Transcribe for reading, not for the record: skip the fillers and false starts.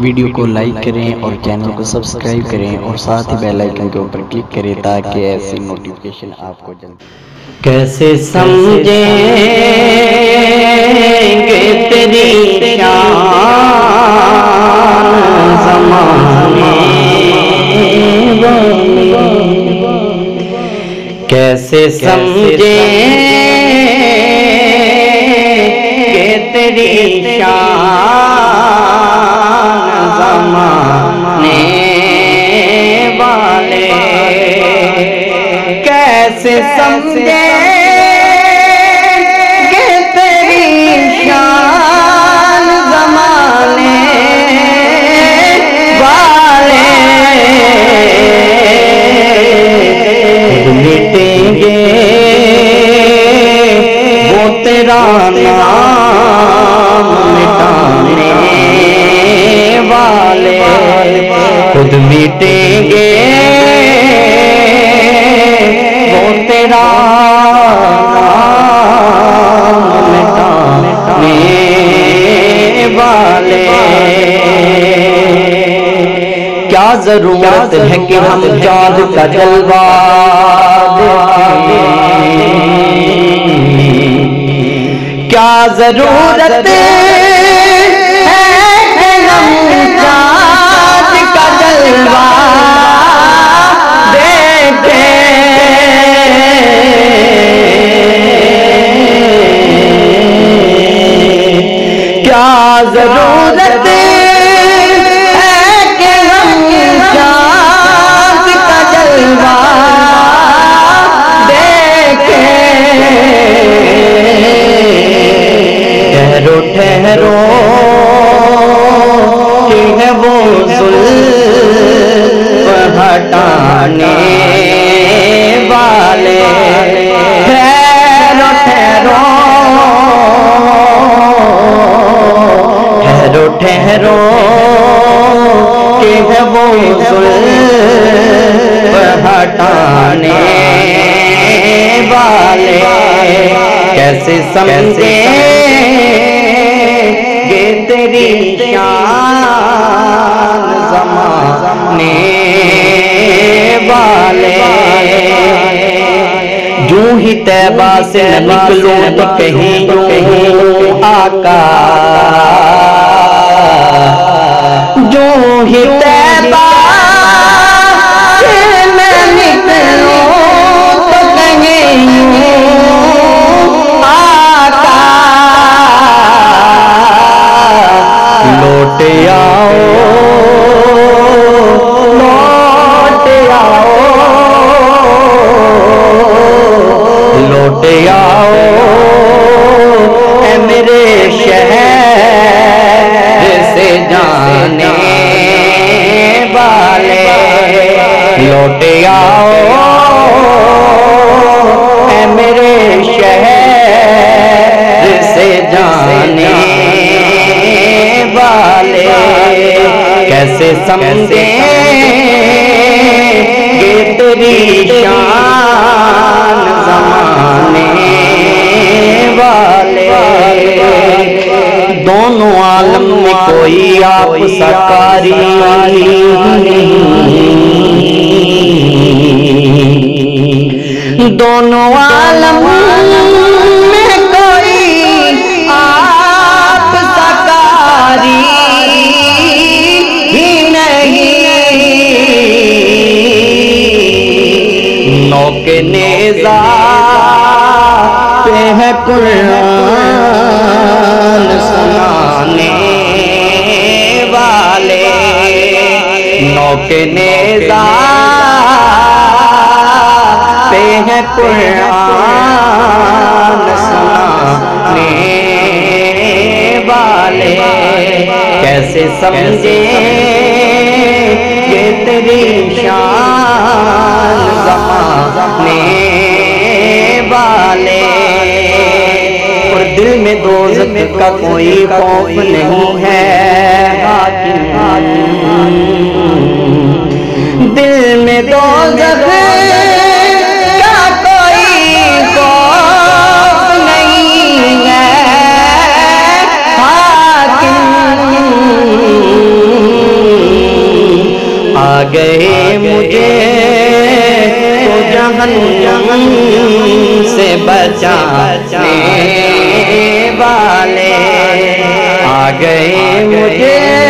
Video को like करें और चैनल को सब्सक्राइब करें और साथ ही बेल आइकन के ऊपर क्लिक करें ताकि ऐसी नोटिफिकेशन आपको जल्दी। कैसे समझेंगे तेरी शान ज़माने वाले, कैसे समझेंगे तेरी शान ज़माने वाले, कैसे समझेंगे तेरी शान ज़माने वाले। मिटेंगे वो तेरा नाम मिटाने वाले, खुद मिटेंगे वो तेरा नाम मिटाने वाले। क्या जरूरत है कि हम चाँद का जलवा देखें, क्या जरूरत है कि हम चाँद का जलवा देखें, क्या जरूरत है कि हम चाँद का जलवा देखें। ठहरो ठहरो कि है वो जुल्फ हटाने वाले, ठहरो ठहरो ठहरो ठहरो कि है वो जुल्फ हटाने वाले। कैसे समझेंगे तेरी शान ज़माने वाले। जो ही तैबा से निकलो तो कहीं आका, जो ही तैबा से मैं निकलूं तो कहीं आका। लौट आओ लौट आओ लौट आओ ऐ मेरे शहर से जाने वाले। लौट आओ ऐ मेरे शहर से जाने वाले। कैसे समझेंगे तेरी शान ज़माने वाले। दोनों आलम में कोई आप सा कारी नहीं, दोनों आलम में कोई आप सा कारी ही नहीं। नौके नेज़ा पे है कुरान सुनाने वाले, नौके नेज़ा पे है कुरान सुनाने वाले। कैसे समझे ये तेरी शान ज़माने वाले। और दिल में दोज़ख का कोई खौफ नहीं है, दिल में दोज़ख का कोई खौफ नहीं है। हाकिम गए मुझे तो जहन्नम से बचाने वाले, आ गए मुझे